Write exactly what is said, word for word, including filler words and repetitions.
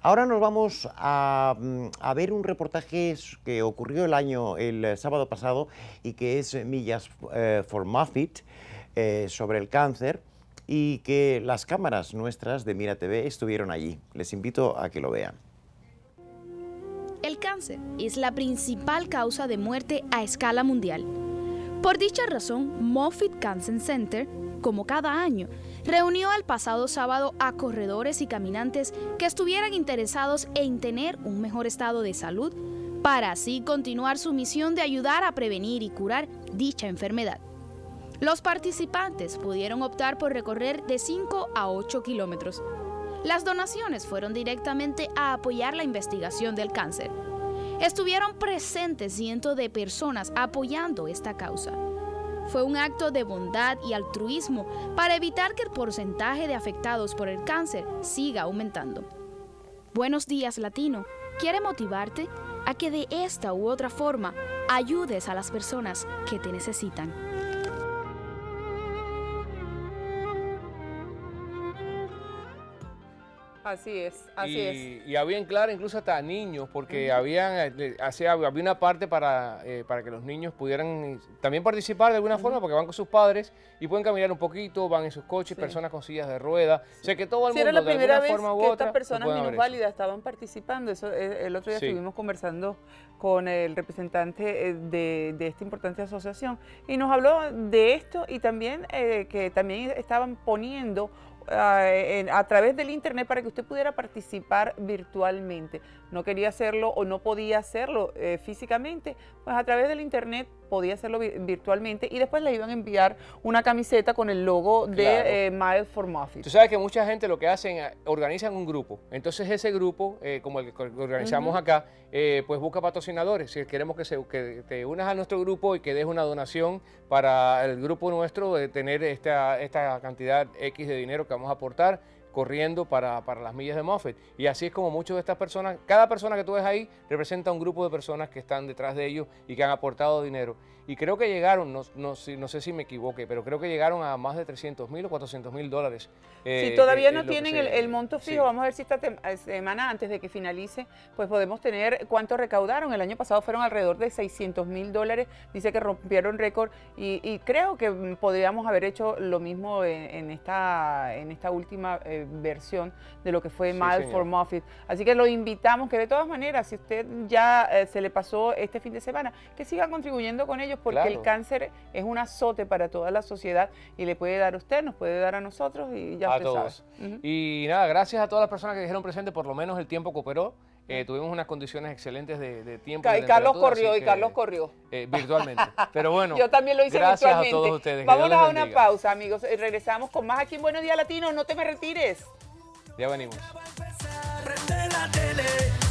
Ahora nos vamos a, a ver un reportaje que ocurrió el año, el sábado pasado, y que es Millas eh, for Moffitt, eh, sobre el cáncer, y que las cámaras nuestras de Mira T V estuvieron allí. Les invito a que lo vean. El cáncer es la principal causa de muerte a escala mundial. Por dicha razón, Moffitt Cancer Center, como cada año, reunió el pasado sábado a corredores y caminantes que estuvieran interesados en tener un mejor estado de salud para así continuar su misión de ayudar a prevenir y curar dicha enfermedad. Los participantes pudieron optar por recorrer de cinco a ocho kilómetros. Las donaciones fueron directamente a apoyar la investigación del cáncer. Estuvieron presentes cientos de personas apoyando esta causa. Fue un acto de bondad y altruismo para evitar que el porcentaje de afectados por el cáncer siga aumentando. Buenos Días Latino quiere motivarte a que de esta u otra forma ayudes a las personas que te necesitan. Así es, así y, es. Y había en claro incluso hasta niños, porque uh-huh. habían, hacía, había una parte para, eh, para que los niños pudieran también participar de alguna uh-huh. forma, porque van con sus padres y pueden caminar un poquito, van en sus coches, sí. personas con sillas de ruedas. Sí. O sea que todo el sí, mundo era la de primera alguna vez forma u que otra, estas personas minusválidas estaban participando. Eso, el otro día sí. estuvimos conversando con el representante de, de esta importante asociación y nos habló de esto y también eh, que también estaban poniendo Uh, en, a través del internet para que usted pudiera participar virtualmente. No quería hacerlo o no podía hacerlo eh, físicamente, pues a través del internet podía hacerlo vi virtualmente y después le iban a enviar una camiseta con el logo de claro. eh, Millas for Moffitt. Tú sabes que mucha gente lo que hacen, organizan un grupo, entonces ese grupo, eh, como el que organizamos uh-huh. acá, eh, pues busca patrocinadores. Si queremos que, se, que te unas a nuestro grupo y que des una donación para el grupo nuestro de tener esta, esta cantidad X de dinero que vamos a aportar corriendo para, para las millas de Moffitt. Y así es como muchas de estas personas, cada persona que tú ves ahí representa un grupo de personas que están detrás de ellos y que han aportado dinero. Y creo que llegaron, no, no, no sé si me equivoqué, pero creo que llegaron a más de trescientos mil o cuatrocientos mil dólares. Eh, si todavía eh, no tienen se, el, el monto fijo, sí. vamos a ver si esta semana antes de que finalice, pues podemos tener cuánto recaudaron. El año pasado fueron alrededor de seiscientos mil dólares, dice que rompieron récord y, y creo que podríamos haber hecho lo mismo en, en, esta, en esta última eh, versión de lo que fue sí, Millas for Moffitt. Así que lo invitamos que de todas maneras, si usted ya eh, se le pasó este fin de semana, que siga contribuyendo con ellos porque claro. el cáncer es un azote para toda la sociedad y le puede dar a usted, nos puede dar a nosotros y ya a usted todos. sabe. Uh-huh. Y nada, gracias a todas las personas que dijeron presente, por lo menos el tiempo cooperó. Eh, tuvimos unas condiciones excelentes de, de tiempo. Y Carlos corrió, y Carlos corrió. Eh, virtualmente. Pero bueno, yo también lo hice gracias virtualmente. a todos ustedes. Vamos a una pausa, amigos. Regresamos con más aquí en Buenos Días Latino. No te me retires. Ya venimos. Prende la tele.